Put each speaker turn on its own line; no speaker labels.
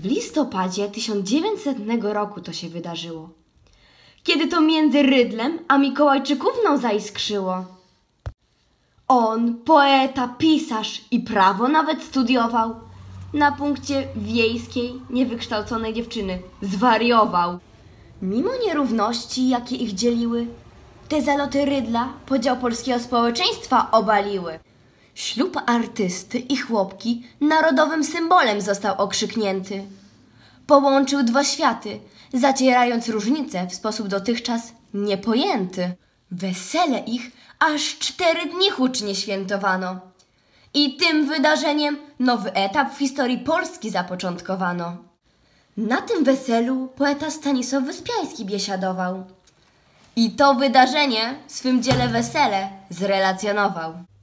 listopadzie 1900 roku to się wydarzyło, kiedy to między Rydlem a Mikołajczykówną zaiskrzyło. On, poeta, pisarz i prawo nawet studiował. Na punkcie wiejskiej, niewykształconej dziewczyny zwariował. Mimo nierówności, jakie ich dzieliły, te zaloty Rydla podział polskiego społeczeństwa obaliły. Ślub artysty i chłopki narodowym symbolem został okrzyknięty. Połączył dwa światy, zacierając różnice w sposób dotychczas niepojęty. Wesele ich aż 4 dni hucznie świętowano. I tym wydarzeniem nowy etap w historii Polski zapoczątkowano. Na tym weselu poeta Stanisław Wyspiański biesiadował. I to wydarzenie w swym dziele Wesele zrelacjonował.